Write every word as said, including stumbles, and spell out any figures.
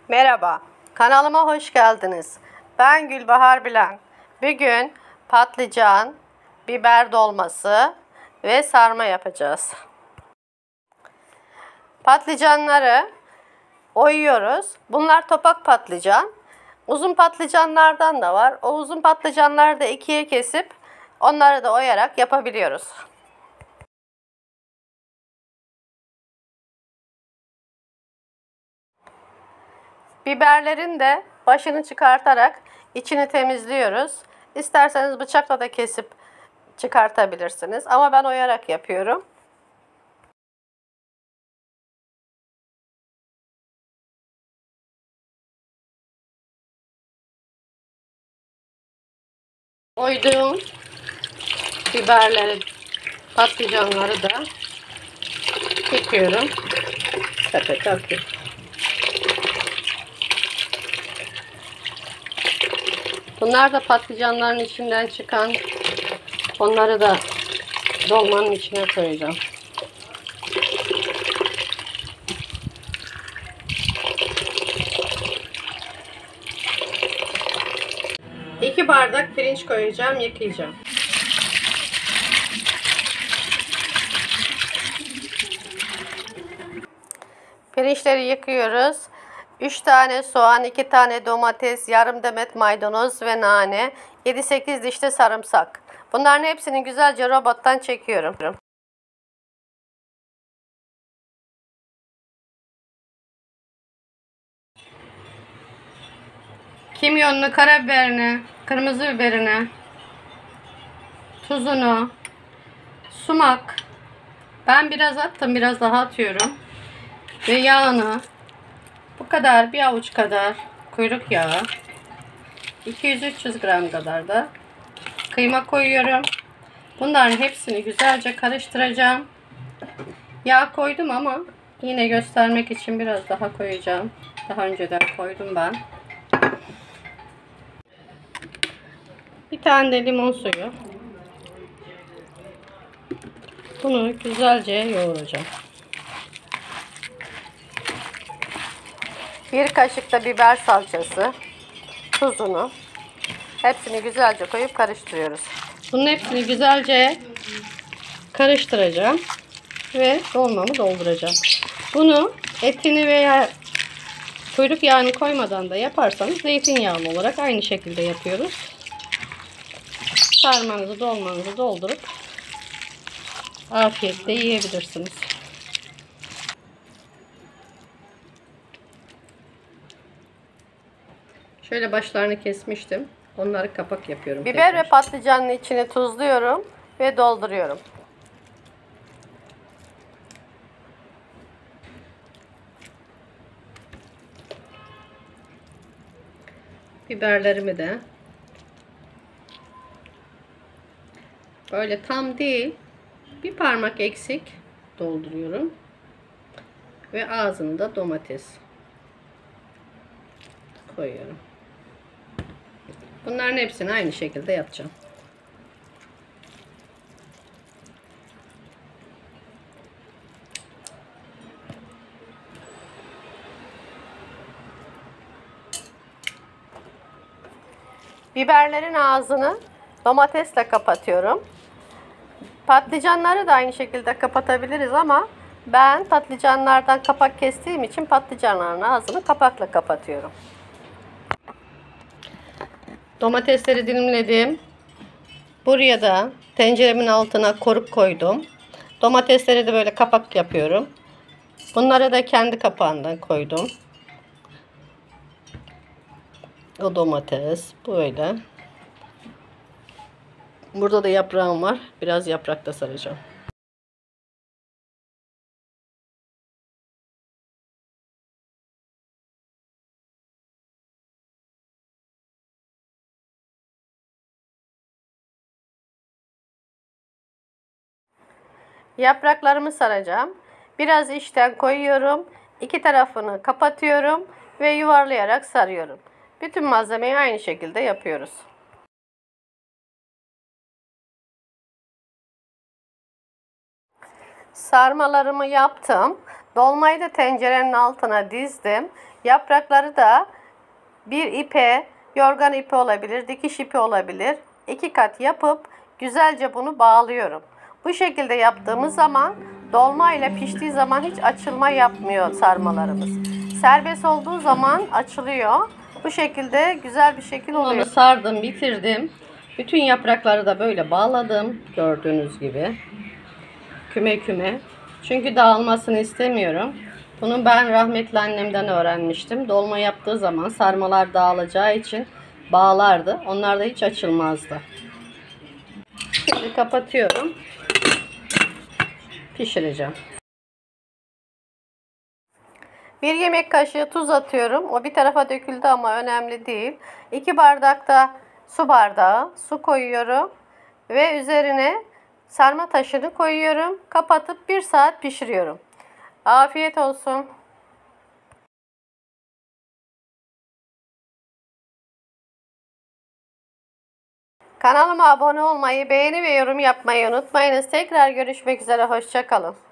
Merhaba, kanalıma hoş geldiniz. Ben Gülbahar Bilen. Bugün patlıcan, biber dolması ve sarma yapacağız. Patlıcanları oyuyoruz. Bunlar topak patlıcan. Uzun patlıcanlardan da var. O uzun patlıcanları da ikiye kesip onları da oyarak yapabiliyoruz. Biberlerin de başını çıkartarak içini temizliyoruz. İsterseniz bıçakla da kesip çıkartabilirsiniz. Ama ben oyarak yapıyorum. Oyduğum biberleri, patlıcanları da yıkıyorum. Sepet atıyorum. Bunlar da patlıcanların içinden çıkan, onları da dolmanın içine koyacağım. İki bardak pirinç koyacağım, yıkayacağım. Pirinçleri yıkıyoruz. üç tane soğan, iki tane domates, yarım demet maydanoz ve nane, yedi sekiz diş de sarımsak. Bunların hepsini güzelce robottan çekiyorum. Kimyonunu, karabiberini, kırmızı biberini, tuzunu, sumak. Ben biraz attım, biraz daha atıyorum. Ve yağını, bu kadar, bir avuç kadar kuyruk yağı, iki yüz üç yüz gram kadar da kıyma koyuyorum. Bunların hepsini güzelce karıştıracağım. Yağ koydum ama yine göstermek için biraz daha koyacağım. Daha önceden koydum ben. Bir tane de limon suyu. Bunu güzelce yoğuracağım. Bir kaşık da biber salçası, tuzunu, hepsini güzelce koyup karıştırıyoruz. Bunun hepsini güzelce karıştıracağım ve dolmamı dolduracağım. Bunu etini veya kuyruk yağını koymadan da yaparsanız zeytinyağlı olarak aynı şekilde yapıyoruz. Sarmanızı, dolmanızı doldurup afiyetle yiyebilirsiniz. Şöyle başlarını kesmiştim. Onları kapak yapıyorum. Biber tekrar ve patlıcanın içini tuzluyorum ve dolduruyorum. Biberlerimi de böyle tam değil, bir parmak eksik dolduruyorum. Ve ağzında domates koyuyorum. Bunların hepsini aynı şekilde yapacağım. Biberlerin ağzını domatesle kapatıyorum. Patlıcanları da aynı şekilde kapatabiliriz ama ben patlıcanlardan kapak kestiğim için patlıcanların ağzını kapakla kapatıyorum. Domatesleri dilimledim. Buraya da tenceremin altına koruk koydum. Domatesleri de böyle kapak yapıyorum. Bunları da kendi kapağından koydum. O domates böyle. Burada da yaprağım var. Biraz yaprak da saracağım. Yapraklarımı saracağım. Biraz içten koyuyorum. İki tarafını kapatıyorum ve yuvarlayarak sarıyorum. Bütün malzemeyi aynı şekilde yapıyoruz. Sarmalarımı yaptım. Dolmayı da tencerenin altına dizdim. Yaprakları da bir ipe, yorgan ipi olabilir, dikiş ipi olabilir. İki kat yapıp güzelce bunu bağlıyorum. Bu şekilde yaptığımız zaman dolma ile piştiği zaman hiç açılma yapmıyor sarmalarımız. Serbest olduğu zaman açılıyor. Bu şekilde güzel bir şekil oluyor. Onu sardım, bitirdim. Bütün yaprakları da böyle bağladım. Gördüğünüz gibi. Küme küme. Çünkü dağılmasını istemiyorum. Bunu ben rahmetli annemden öğrenmiştim. Dolma yaptığı zaman sarmalar dağılacağı için bağlardı. Onlar da hiç açılmazdı. Şimdi kapatıyorum. Pişireceğim. Bir yemek kaşığı tuz atıyorum. O bir tarafa döküldü ama önemli değil. iki bardak da su bardağı su koyuyorum. Ve üzerine sarma taşını koyuyorum. Kapatıp bir saat pişiriyorum. Afiyet olsun. Kanalıma abone olmayı, beğeni ve yorum yapmayı unutmayınız. Tekrar görüşmek üzere. Hoşça kalın.